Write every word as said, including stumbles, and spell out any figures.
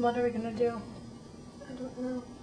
What are we gonna do? I don't know.